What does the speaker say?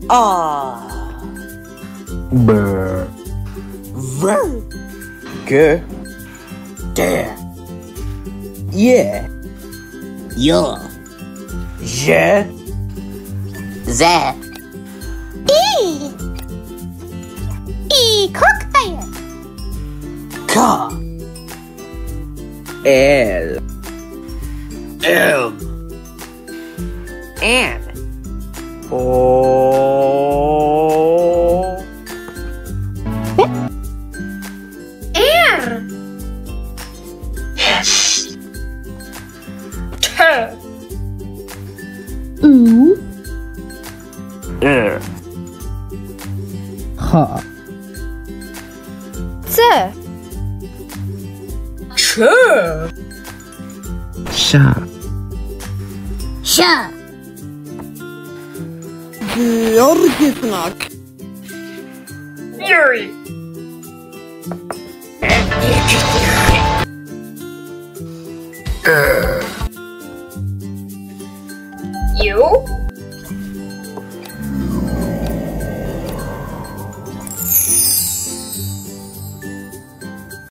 Ah. Brr. Ver. G. D. Yeah. Yo. Je. Z. E. E cocktail. K. L. M. N. O. R. T. U. R. Ha. Z. Ch. Sha. Sh. Georgisnak. Yuri.